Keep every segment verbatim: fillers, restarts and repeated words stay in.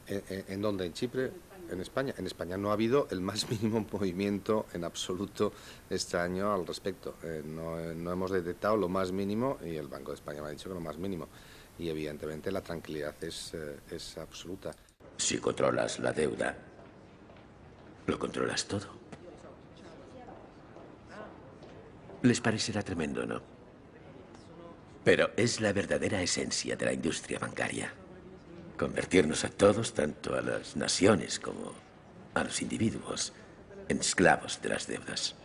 ¿En, en, en dónde? ¿En Chipre? En España. En España no ha habido el más mínimo movimiento en absoluto este año al respecto. Eh, no, eh, no hemos detectado lo más mínimo y el Banco de España me ha dicho que lo más mínimo. Y evidentemente la tranquilidad es, eh, es absoluta. Si controlas la deuda, lo controlas todo. Les parecerá tremendo, ¿no? Pero es la verdadera esencia de la industria bancaria. Convertirnos a todos, tanto a las naciones como a los individuos, en esclavos de las deudas.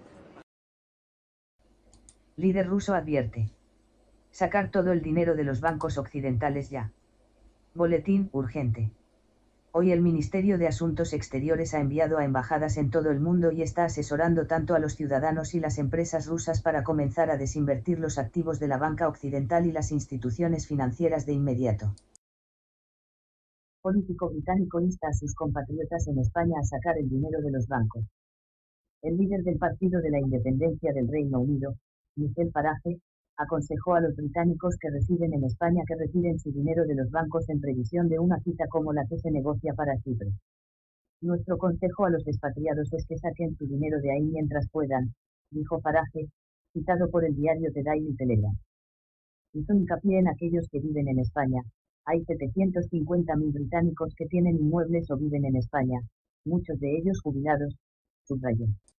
Líder ruso advierte. Sacar todo el dinero de los bancos occidentales ya. Boletín urgente. Hoy el Ministerio de Asuntos Exteriores ha enviado a embajadas en todo el mundo y está asesorando tanto a los ciudadanos y las empresas rusas para comenzar a desinvertir los activos de la banca occidental y las instituciones financieras de inmediato. Político británico insta a sus compatriotas en España a sacar el dinero de los bancos. El líder del Partido de la Independencia del Reino Unido, Nigel Farage, aconsejó a los británicos que residen en España que retiren su dinero de los bancos en previsión de una cita como la que se negocia para Chipre. Nuestro consejo a los expatriados es que saquen su dinero de ahí mientras puedan, dijo Farage, citado por el diario The Daily Telegraph. Hizo hincapié en aquellos que viven en España. Hay setecientos cincuenta mil británicos que tienen inmuebles o viven en España, muchos de ellos jubilados, subrayó.